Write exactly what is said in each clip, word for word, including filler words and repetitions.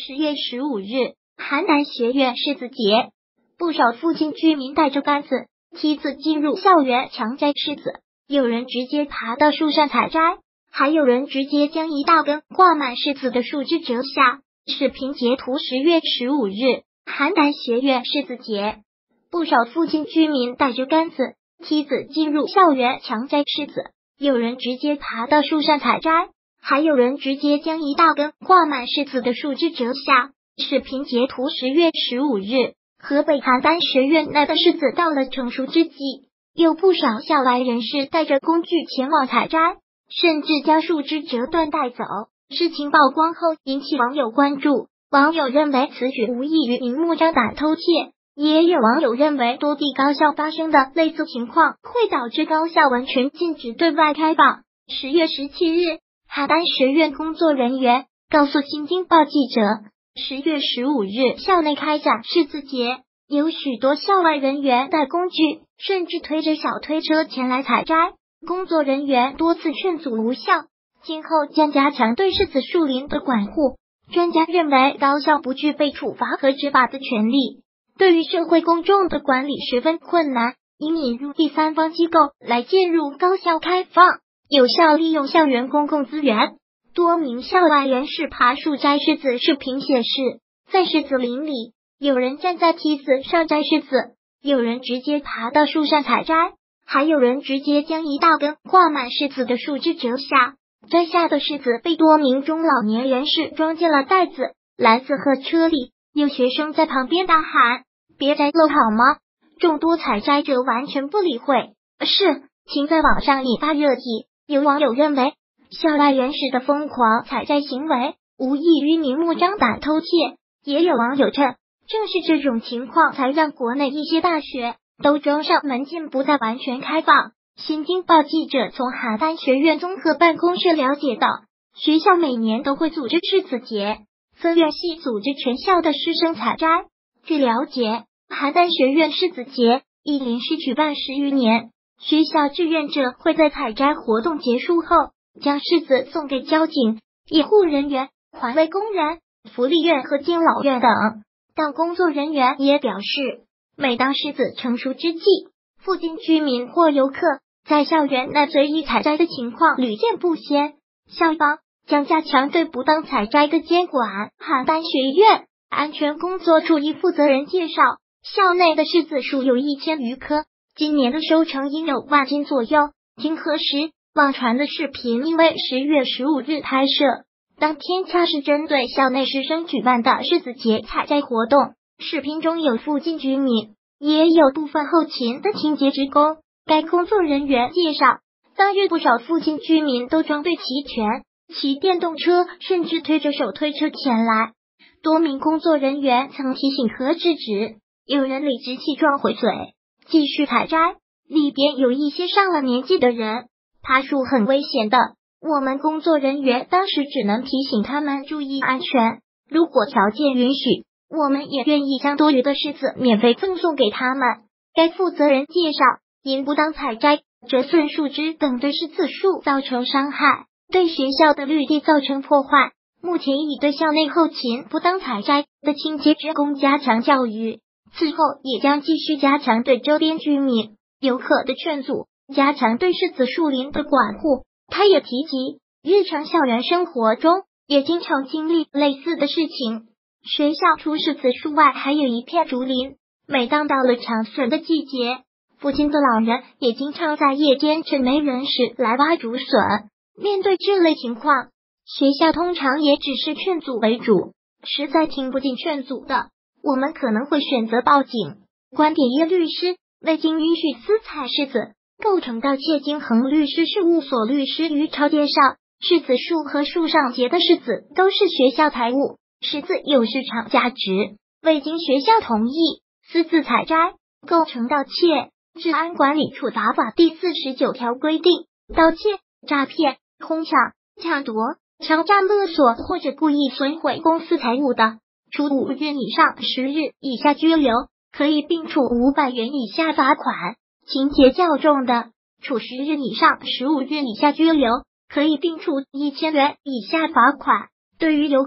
十月十五日，邯郸学院柿子节，不少附近居民带着杆子、梯子进入校园强摘柿子，有人直接爬到树上采摘，还有人直接将一大根挂满柿子的树枝折下。视频截图：十月十五日，邯郸学院柿子节，不少附近居民带着杆子、梯子进入校园强摘柿子，有人直接爬到树上采摘，还有人直接将一大根挂满柿子的树枝折下。视频截图：十月十五日，河北邯郸学院内的柿子到了成熟之际，有不少校外人士带着工具前往采摘，甚至将树枝折断带走。事情曝光后引起网友关注，网友认为此举无异于明目张胆偷窃，也有网友认为多地高校发生的类似情况会导致高校完全禁止对外开放。十月十七日，邯郸学院工作人员告诉新京报记者，十月十五日校内开展柿子节，有许多校外人员带工具，甚至推着小推车前来采摘，工作人员多次劝阻无效，今后将加强对柿子树林的管护。专家认为高校不具备处罚和执法的权利，对于社会公众的管理十分困难，应引入第三方机构来介入高校开放，有效利用校园公共资源。多名校外人士爬树摘柿子视频显示，在柿子林里，有人站在梯子上摘柿子，有人直接爬到树上采摘，还有人直接将一大根挂满柿子的树枝折下。摘下的柿子被多名中老年人士装进了袋子、篮子和车里，有学生在旁边大喊：“别摘了好吗？”众多采摘者完全不理会。事情在网上引发热议，有网友认为校外人士的疯狂采摘行为无异于明目张胆偷窃，也有网友称，正是这种情况才让国内一些大学都装上门禁不再完全开放。新京报记者从邯郸学院综合办公室了解到，学校每年都会组织柿子节，分院系组织全校的师生采摘。据了解，邯郸学院柿子节已连续举办十余年，学校志愿者会在采摘活动结束后将柿子送给交警、医护人员、环卫工人、福利院和敬老院等。但工作人员也表示，每当柿子成熟之际，附近居民或游客在校园内随意采摘的情况屡见不鲜。校方将加强对不当采摘的监管。邯郸学院安全工作处一负责人介绍，校内的柿子树有一千余棵，今年的收成应有万斤左右。经核实，网传的视频因为十月十五日拍摄，当天恰是针对校内师生举办的柿子节采摘活动。视频中有附近居民，也有部分后勤的清洁职工。该工作人员介绍，当日不少附近居民都装备齐全，骑电动车甚至推着手推车前来。多名工作人员曾提醒和制止，有人理直气壮回嘴，继续采摘。里边有一些上了年纪的人，爬树很危险的，我们工作人员当时只能提醒他们注意安全，如果条件允许，我们也愿意将多余的柿子免费赠送给他们。该负责人介绍，因不当采摘、折损树枝等对柿子树造成伤害，对学校的绿地造成破坏，目前已对校内后勤不当采摘的清洁职工加强教育，此后也将继续加强对周边居民、游客的劝阻，加强对柿子树林的管护。他也提及，日常校园生活中也经常经历类似的事情。学校除柿子树外还有一片竹林，每当到了长笋的季节，附近的老人也经常在夜间趁没人时来挖竹笋。面对这类情况，学校通常也只是劝阻为主，实在听不进劝阻的，我们可能会选择报警。观点叶律师，未经允许私采柿子，构成盗窃。金恒律师事务所律师于超介绍，柿子树和树上结的柿子都是学校财物，柿子有市场价值，未经学校同意私自采摘，构成盗窃。治安管理处罚法第四十九条规定，盗窃、诈骗、哄抢、抢夺、强占勒索或者故意损毁公私财物的，处五日以上十日以下拘留，可以并处五百元以下罚款；情节较重的，处十日以上十五日以下拘留，可以并处一千元以下罚款。对于游客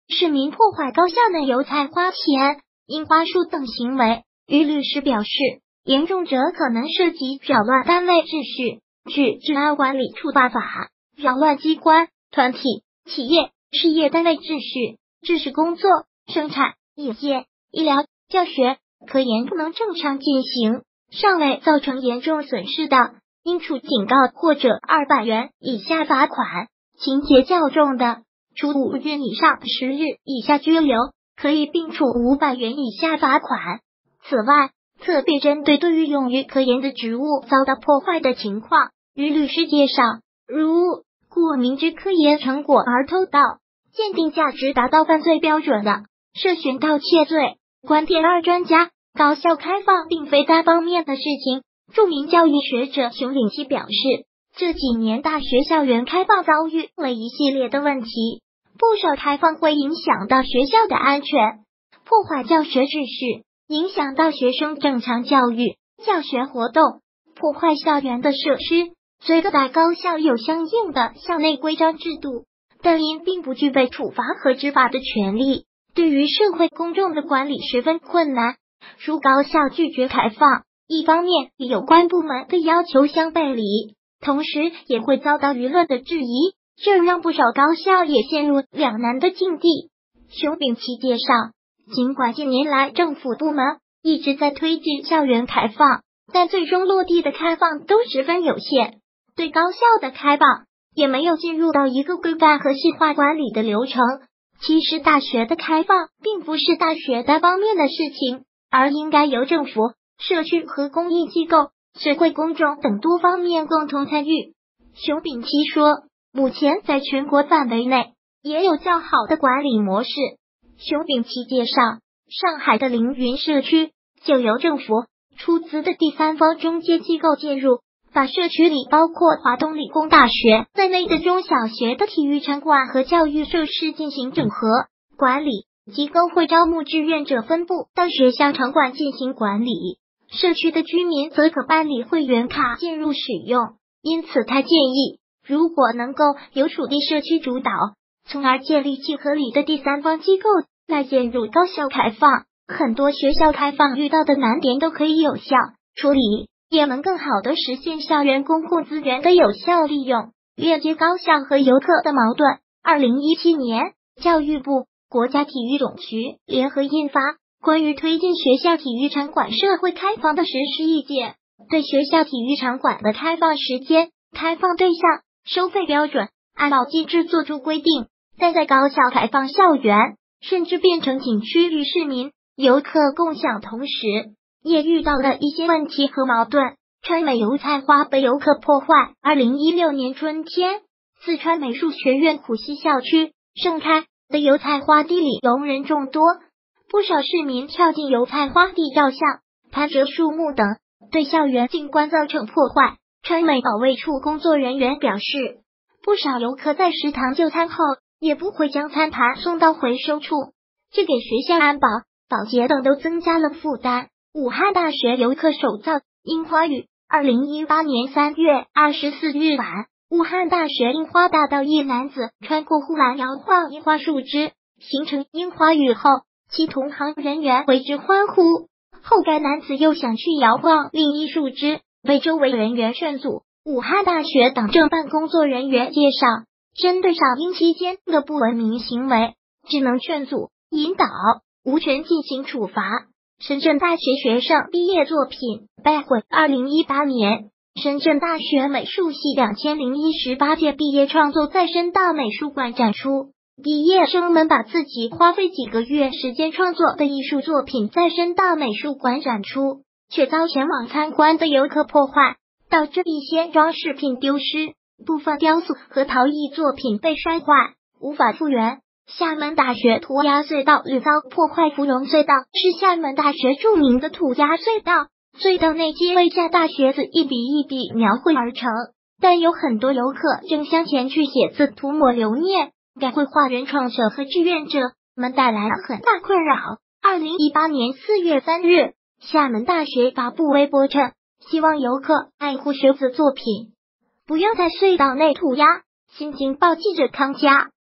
市民破坏高校内油菜花田、樱花树等行为。于律师表示，严重者可能涉及扰乱单位秩序。据治安管理处罚法，扰乱机关、团体、企业、事业单位秩序、知识工作、生产、营业、医疗、教学、科研不能正常进行，尚未造成严重损失的，应处警告或者二百元以下罚款；情节较重的，处五日以上十日以下拘留，可以并处五百元以下罚款。此外，特别针对对于用于科研的植物遭到破坏的情况，于律师介绍，如故明知科研成果而偷盗，鉴定价值达到犯罪标准的，涉嫌盗窃罪。观点二专家，高校开放并非单方面的事情。著名教育学者熊丙奇表示，这几年大学校园开放遭遇了一系列的问题，不少开放会影响到学校的安全，破坏教学秩序，影响到学生正常教育、教学活动，破坏校园的设施。虽在高校有相应的校内规章制度，但因并不具备处罚和执法的权利，对于社会公众的管理十分困难。如高校拒绝开放，一方面与有关部门的要求相背离，同时也会遭到舆论的质疑，这让不少高校也陷入两难的境地。熊丙奇介绍，尽管近年来政府部门一直在推进校园开放，但最终落地的开放都十分有限，对高校的开放也没有进入到一个规范和细化管理的流程。其实大学的开放并不是大学单方面的事情，而应该由政府、社区和公益机构、社会公众等多方面共同参与。熊丙奇说，目前在全国范围内也有较好的管理模式。熊丙奇介绍，上海的凌云社区就由政府出资的第三方中介机构介入，把社区里包括华东理工大学在内的中小学的体育场馆和教育设施进行整合管理，机构会招募志愿者分布到学校场馆进行管理，社区的居民则可办理会员卡进入使用。因此他建议，如果能够由属地社区主导，从而建立既合理的第三方机构来介入高校开放，很多学校开放遇到的难点都可以有效处理，也能更好的实现校园公共资源的有效利用，链接高校和游客的矛盾。二零一七年，教育部、国家体育总局联合印发《关于推进学校体育场馆社会开放的实施意见》，对学校体育场馆的开放时间、开放对象、收费标准按照机制作出规定。但在高校开放校园，甚至变成景区与市民、游客共享同时，也遇到了一些问题和矛盾。川美油菜花被游客破坏。二零一六年春天，四川美术学院虎溪校区盛开的油菜花地里游人众多，不少市民跳进油菜花地照相、攀折树木等，对校园景观造成破坏。川美保卫处工作人员表示，不少游客在食堂就餐后也不会将餐盘送到回收处，这给学校安保、保洁等都增加了负担。武汉大学游客手造樱花雨。二零一八年三月二十四日晚，武汉大学樱花大道一男子穿过护栏摇晃樱花树枝，形成樱花雨后，其同行人员为之欢呼。后该男子又想去摇晃另一树枝，被周围人员劝阻。武汉大学党政办工作人员介绍，针对赏樱期间的不文明行为，只能劝阻、引导，无权进行处罚。深圳大学学生毕业作品败毁。二零一八年，深圳大学美术系两千零一十八届毕业创作在深大美术馆展出。毕业生们把自己花费几个月时间创作的艺术作品在深大美术馆展出，却遭前往参观的游客破坏，导致一些装饰品丢失，部分雕塑和陶艺作品被摔坏，无法复原。厦门大学涂鸦隧道屡遭破坏。芙蓉隧道是厦门大学著名的涂鸦隧道，隧道内皆为厦大学子一笔一笔描绘而成，但有很多游客争相前去写字涂抹留念，给绘画原创者和志愿者们带来了很大困扰。二零一八年四月三日，厦门大学发布微博称，希望游客爱护学子作品，不要在隧道内涂鸦。新京报记者康佳